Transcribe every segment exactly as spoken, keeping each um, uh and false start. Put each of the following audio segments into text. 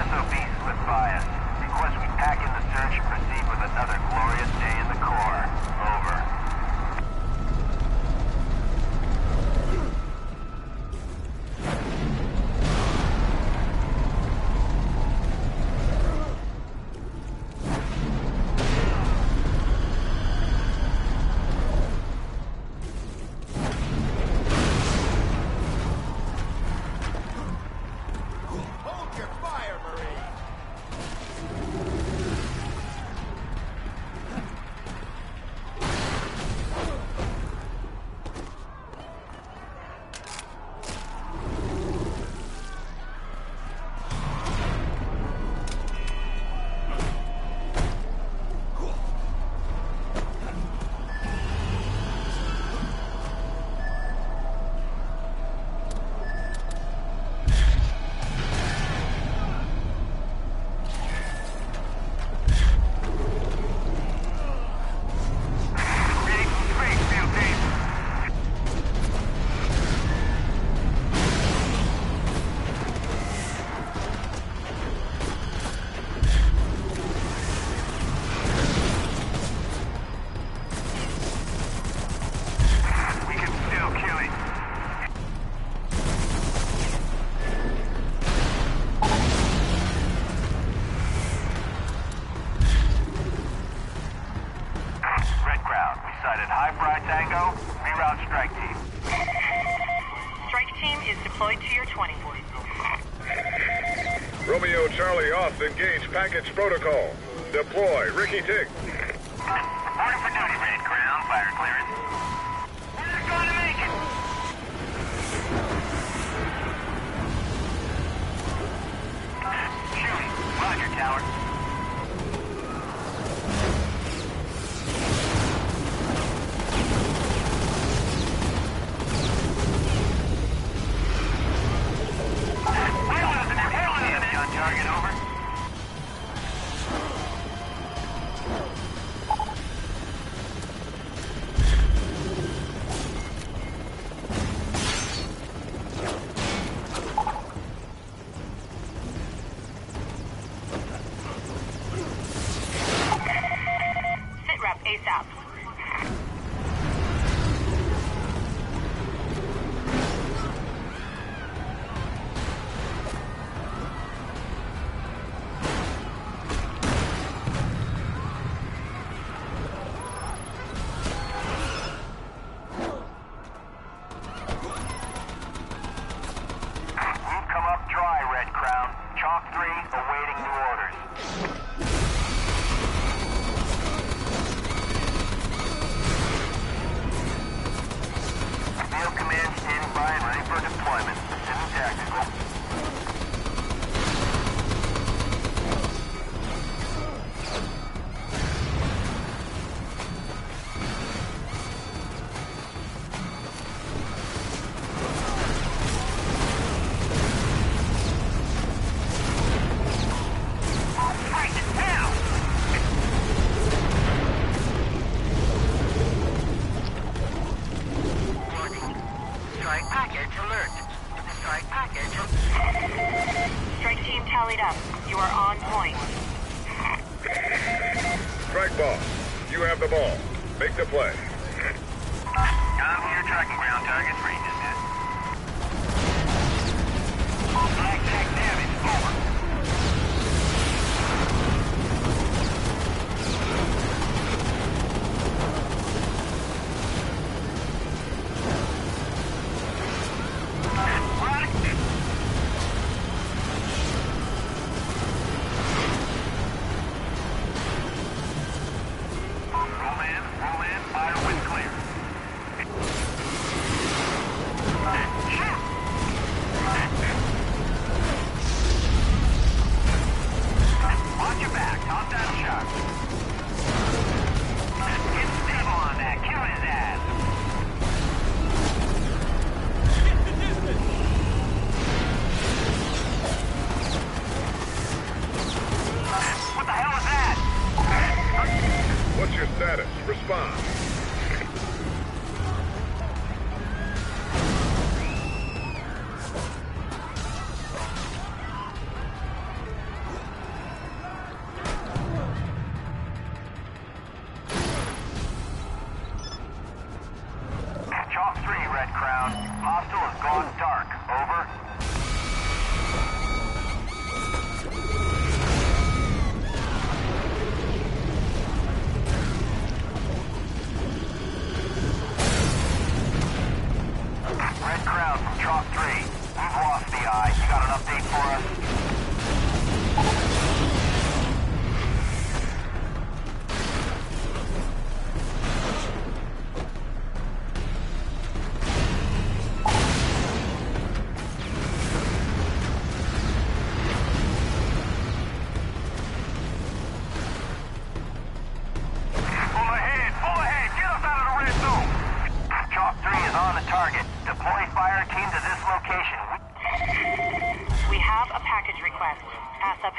S O B slipped by us. Request we pack in the search and proceed with another glorious day in the Corps. Over. Engage package protocol. Deploy Ricky Tick. Reporting for duty, Red Crown. Fire clearance. We're not going to make it. Shooting. Roger, Tower. We're losing it. We're losing it. On target, over.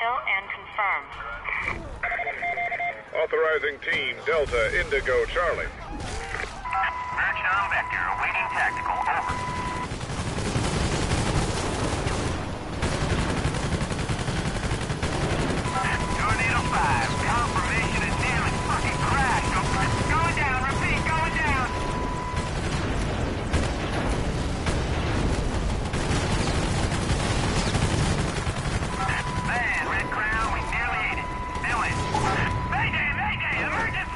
kill and confirm. Authorizing Team Delta Indigo Charlie. Merchant on Vector, awaiting tactical. Over. Tornado five, confirmation is nearly fucking crashed. Going down, repeat, going down. Man, Red Crown, we nearly ate it. Dylan. Mayday, mayday, emergency.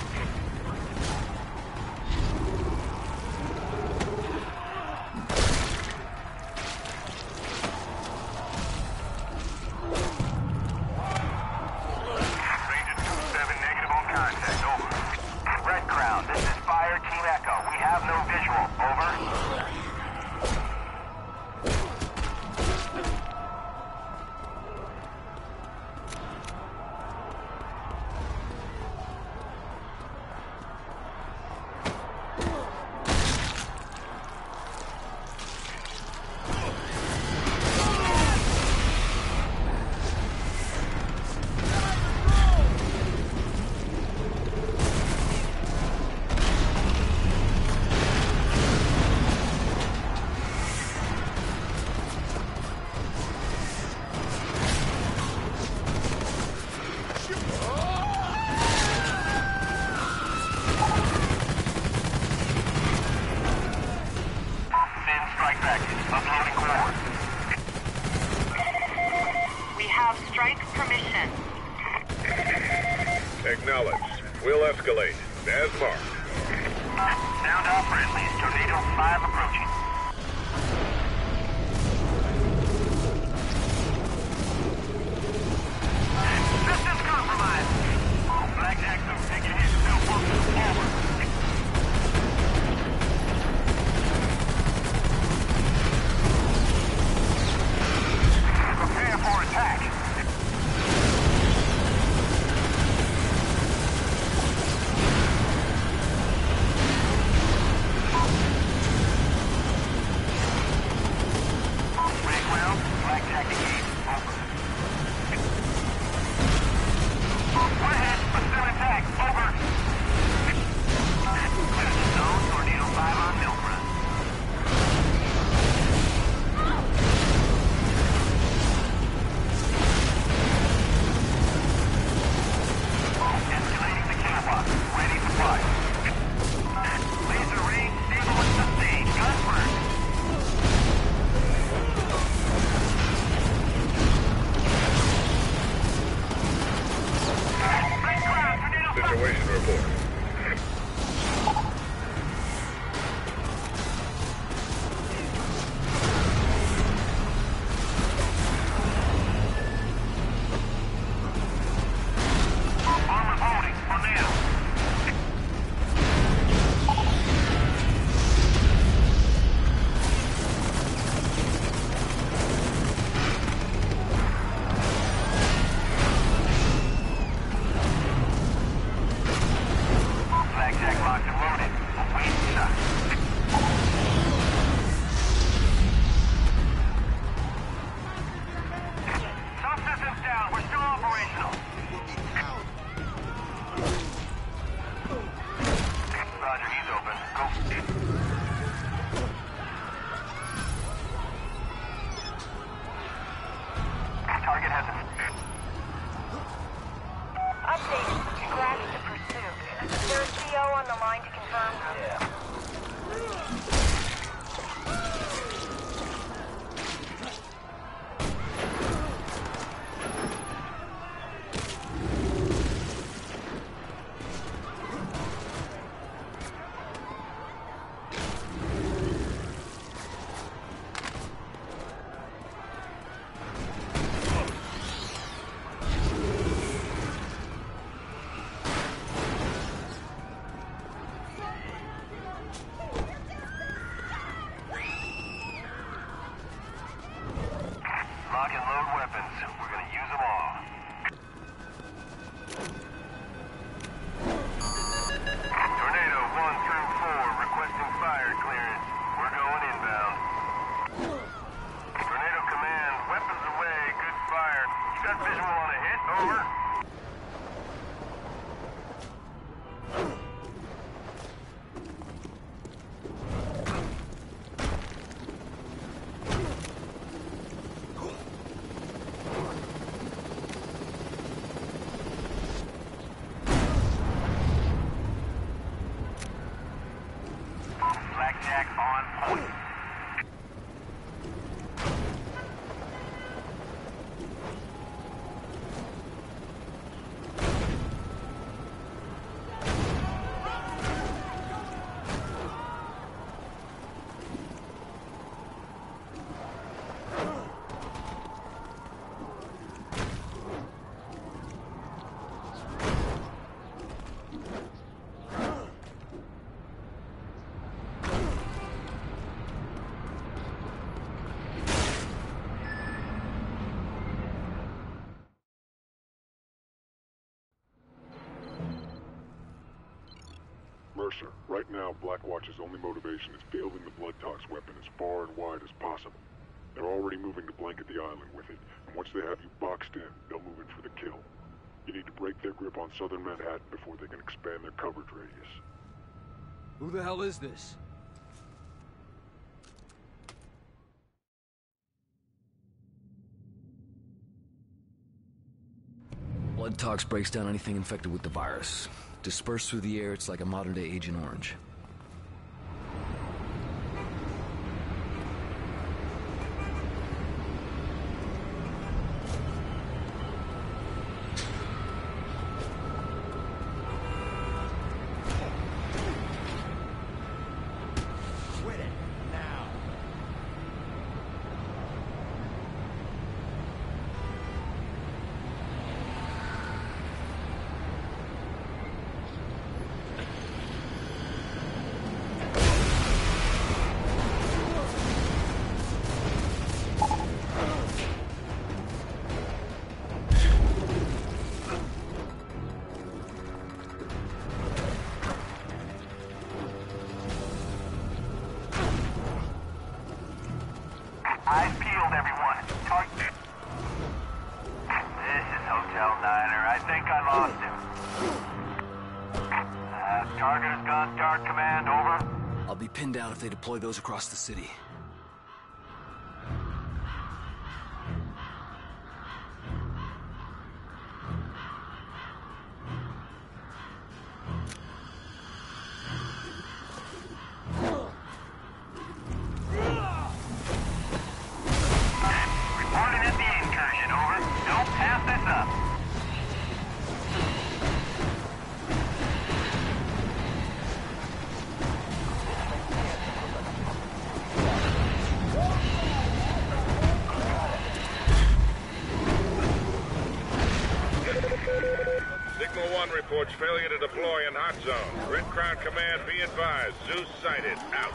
Acknowledged. We'll escalate. As marked. Sound off friendlies. Tornado five approaching. Systems compromised. Blackjack, so take a hit. Still working forward. Prepare for attack. Situation report. Armor's holding for now. Blackjack locked and loaded. Awaiting shot. Some systems down. We're still operational. Roger, he's open. Go. Target has a... Update. Scratch the pursuit. Is there a C O on the line to confirm? Yeah. target. Over. Blackjack on point. Mercer, right now Blackwatch's only motivation is fielding the Bloodtox weapon as far and wide as possible. They're already moving to blanket the island with it, and once they have you boxed in, they'll move in for the kill. You need to break their grip on southern Manhattan before they can expand their coverage radius. Who the hell is this? Bloodtox breaks down anything infected with the virus. Dispersed through the air, it's like a modern-day Agent Orange. Quit it, now! Eyes peeled, everyone. Target. This is Hotel Niner. I think I lost him. Uh, target has gone dark, Command. Over. I'll be pinned down if they deploy those across the city. Reporting at the incursion. Over. Don't pass this up. Signal one reports failure to deploy in hot zone. Red Crown Command, be advised. Zeus sighted. Out.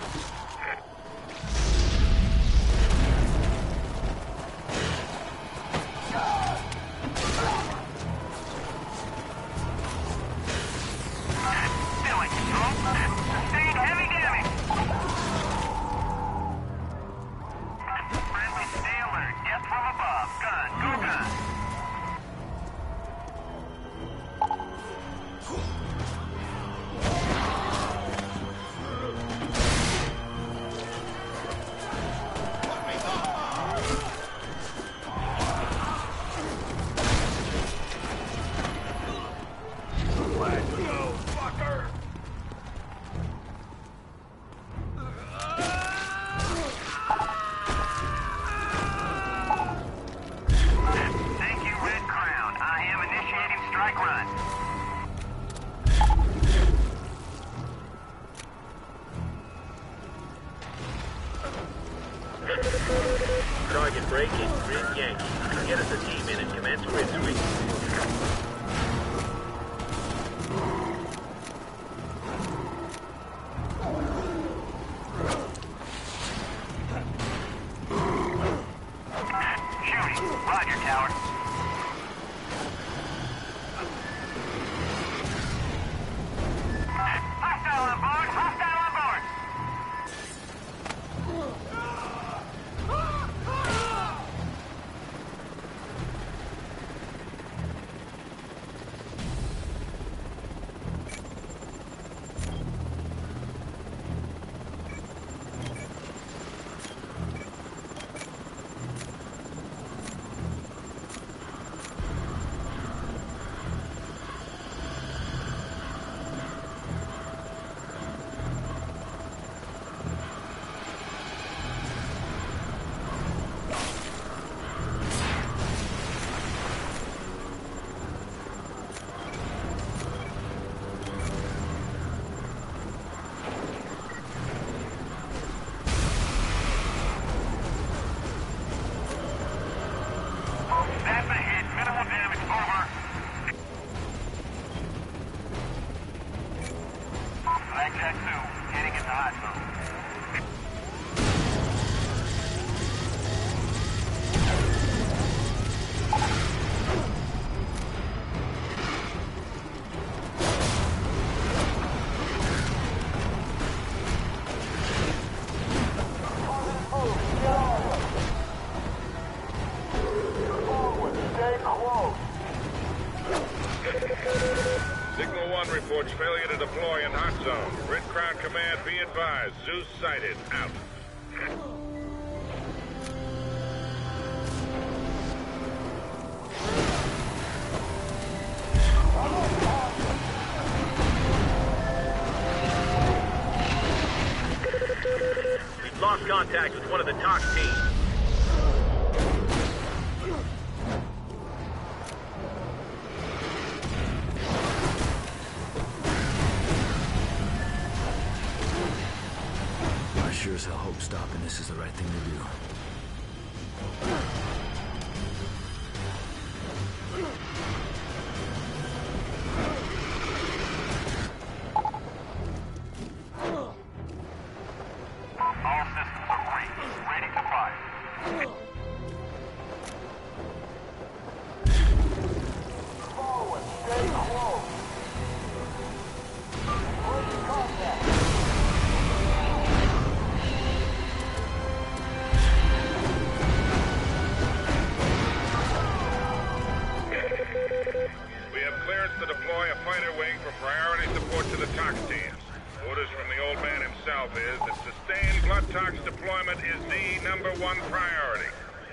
Billy, sustained heavy damage. Friendly, stay alert. Death from above. Gun, go gun. Signal one reports failure to deploy in hot zone. Red Crown Command, be advised. Zeus sighted. Out. We've lost contact with one of the Tox teams. I sure as hell hope stopping this is the right thing to do. All systems are green. Ready to fire. Forward. Stay close. Break contact. We have clearance to deploy a fighter wing for priority support to the Tox teams. Orders from the old man himself is that sustained Blood Tox deployment is the number one priority.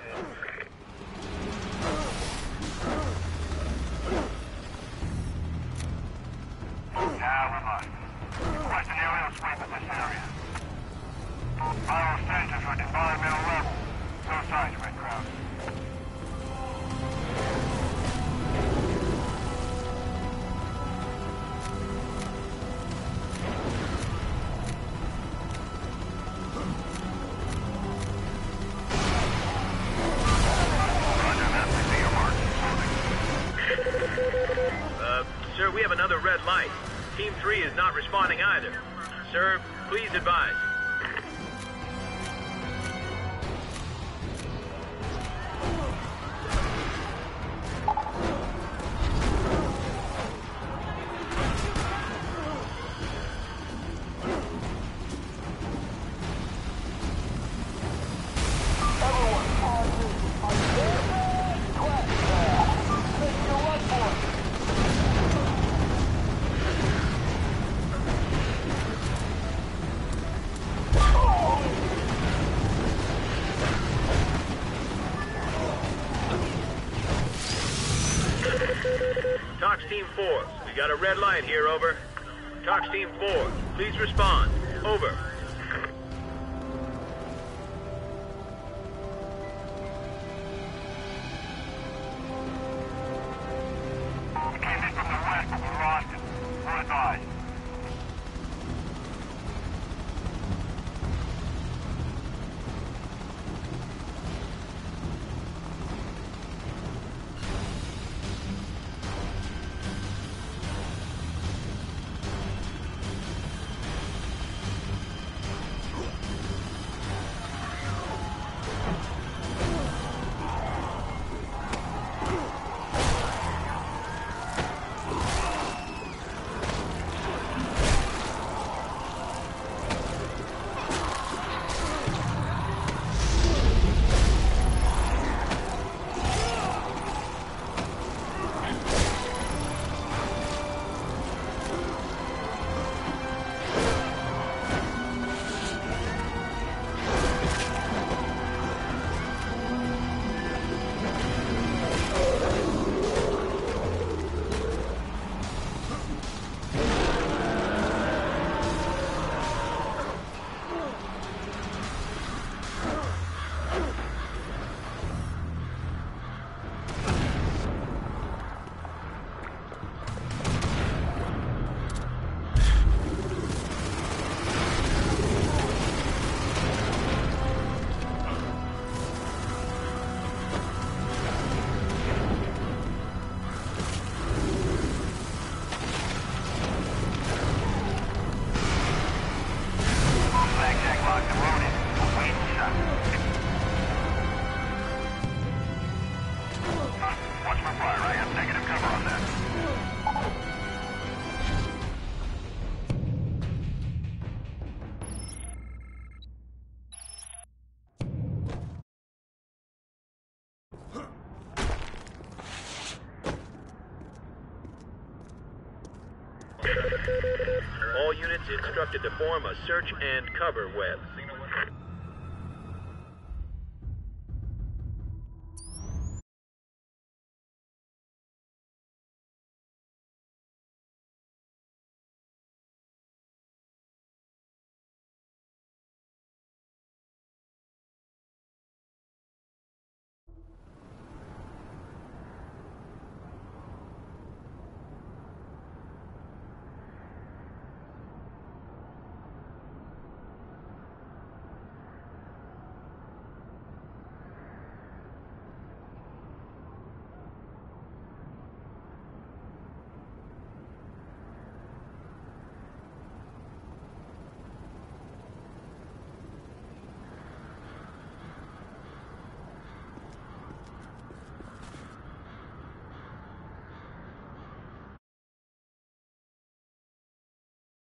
Now we must. Request an aerial sweep of this area. Viral sensors are at environmental level. No signs, Red Crown. Uh, sir, we have another red light. Team three is not responding either. Sir, please advise. Everyone, R two. On standby. Clap back. Take your right point. Tox Team four, we got a red light here, over. Tox Team four, please respond. Over. We came in from the west, but we lost him. We're advised. All units instructed to form a search and cover web.